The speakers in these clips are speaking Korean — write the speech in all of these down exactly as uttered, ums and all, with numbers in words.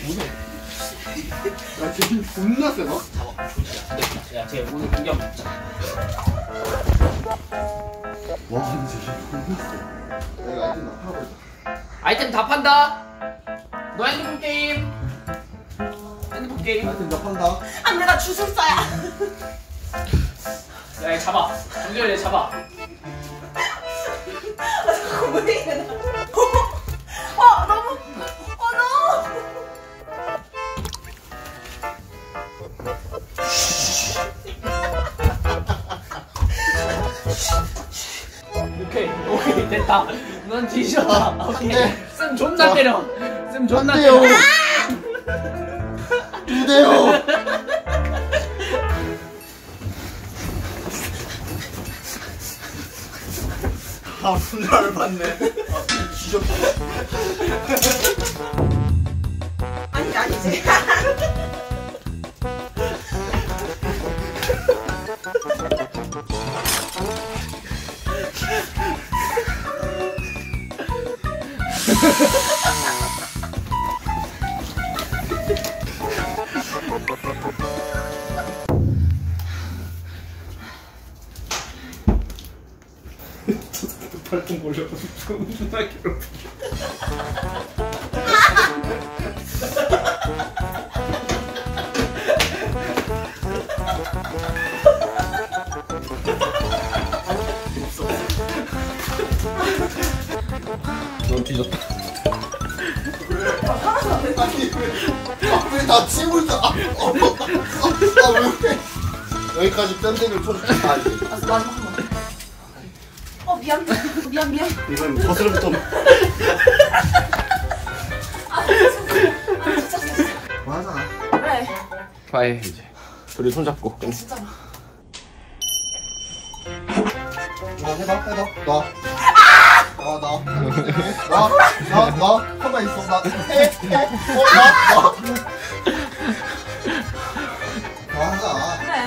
오늘 야 지금 존나 세다? 잡아 좋지. 야, 쟤 오늘 공격 먹자. 와 근데 진짜 존나 세. 내가 아이템 다 팔아버렸다. 아이템 다 판다. 너 핸드폰 게임. 핸드폰 게임. 아이템 다 판다. 아 내가 주술사야. 야, 얘 잡아. 정규현 얘 잡아. 아 잠깐 왜 이래 나. 어 너무. 어 너무. 오케이 오케이 됐다. 넌 뒤져. 오케이. 쌤 존나 자. 때려. 쌤 존나 안 때려. 돼요. 두 대요. 아 분란을 받네. 뒤졌다. 아니 아니지. 발톱 몰려서 존나 괴롭혀. 넌 뒤졌다. 아니 왜 나 침을 다. 아 왜 그래? 여기까지 뺨대기를 쳐줄게. 아 이제. 아 마지막 한 번. 어 미안 미안 미안. 이건 거스름부터. 아 진짜. 아 진짜 진짜. 뭐 하잖아. 그래. 과해 이제. 둘이 손잡고. 진짜. 나 해봐 해봐. 나. 아 나. 나. 나. 나. 가만 있어. 나. 해. 해. 어 나. 나. 뭐 하자. 그래.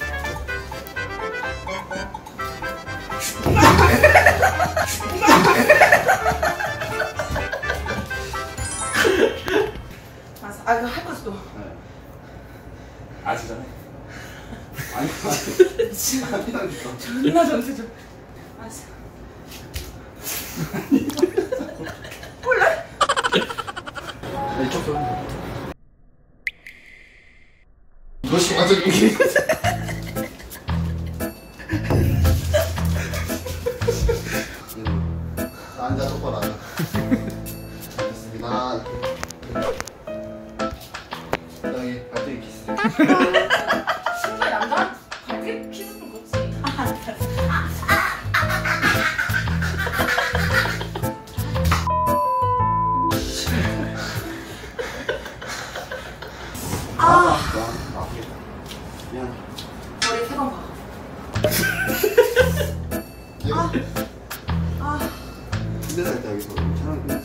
알았어. 아 이거 할 거지 또. 아시잖아요. 아니 아니. 아니라니까. 존나 전세죠. 알았어. 몰라? 이쪽 좀. 너씨 맞아 여기. 앉아 똑바로 앉아. 알겠습니다. 여기 발등에 키스. 신발 남자? 발게 키스 좀 그렇지. 아 알았어. 아. 미안. 머리 세 번 봐. 아. 아. 군대 살 때 여기서 괜찮았는데.